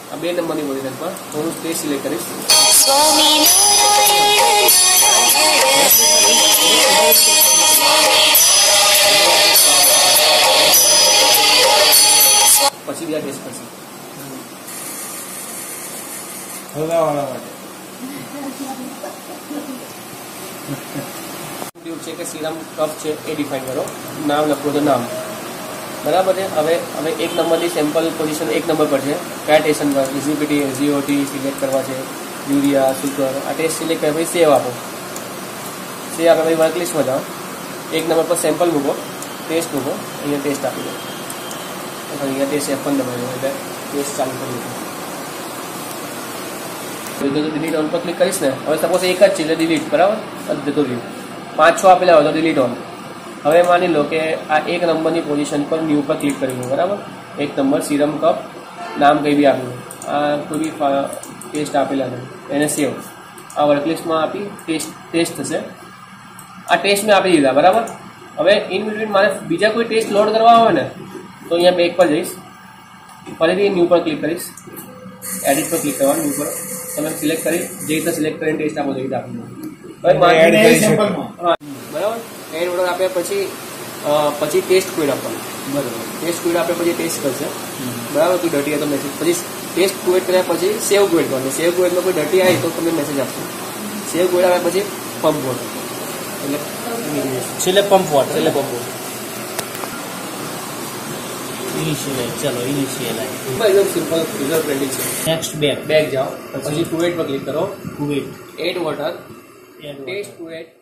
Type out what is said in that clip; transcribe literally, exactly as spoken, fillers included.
આ બે નંબરની પોઝિશન પર હું ટેસ્ટ સિલેક્ટ કરીશ. પછી બીજા ટેસ્ટ કરશે હલવાવાળા માટે છે કે સીરમ કપ છે એ ડિફાઇન કરો. નામ લખો તો નામ બરાબર છે. હવે હવે એક નંબરની સેમ્પલ પોઝિશન એક નંબર પર છે. કયા ટેસ્શન પર ઇઝીપીટી એસજીઓટી સિલેક્ટ કરવા છે, યુરિયા સુગર આ ટેસ્ટ સિલેક્ટ કર્યા પછી સેવ આપો. સેવ આપે પછી વર્ક લિસ્ટમાં જાઓ. એક નંબર પર સેમ્પલ મૂકો, ટેસ્ટ મૂકો, અહીંયા ટેસ્ટ આપી દો. અહીંયા ટેસ્ટ એફ પણ દબાવી દો એટલે ટેસ્ટ ચાલુ કરી દો. ડિલીટ ઓન પર ક્લિક કરીશ ને. હવે સપોઝ એક જ છે એટલે ડિલીટ બરાબર જતો રહ્યું. પાંચ છ આપેલા હોય તો ડિલીટ ઓન. હવે માની લો કે આ એક નંબરની પોઝિશન પર ન્યૂ પર ક્લિક કરી દો બરાબર. એક નંબર સીરમ કપ નામ કંઈ બી આપ્યું, આ કોઈ બી ટેસ્ટ આપેલા છે એને સેવ. આ વર્કલિસ્ટમાં આપી ટેસ્ટ ટેસ્ટ થશે. આ ટેસ્ટ મેં આપી દીધા બરાબર. હવે ઇન બિટવીન મારે બીજા કોઈ ટેસ્ટ લોડ કરવા હોય ને તો અહીંયા બેક પર જઈશ, ફરીથી ન્યૂ પર ક્લિક કરીશ, એડિટ પર ક્લિક કરવાનું. ન્યૂ પર તમે સિલેક્ટ કરી જે રીતે સિલેક્ટ કરીને ટેસ્ટ આપો જે રીતે આપી દો. હવે બરાબર એડ ઓર્ડર આપ્યા પછી પછી ટેસ્ટ કોડ આપવાનું બરાબર. ટેસ્ટ કોડ આપ્યા પછી ટેસ્ટ કરશે બરાબર. કોઈ ડટી આવે તો મેસેજ, પછી ટેસ્ટ કોડ કર્યા પછી સેવ કોડ કરવાનું. સેવ કોડમાં કોઈ ડટી આવે તો તમે મેસેજ આપશો. સેવ કોડ આવ્યા પછી પંપ વોટર એટલે છેલ્લે પંપ વોટર એટલે પંપ વોટર ઇનિશિયલાઇઝ. ચલો ઇનિશિયલાઇઝ એકદમ સિમ્પલ યુઝર ફ્રેન્ડલી છે. નેક્સ્ટ બેક બેક જાઓ પછી કુવેટ પર ક્લિક કરો. Cuvette add water test કુવેટ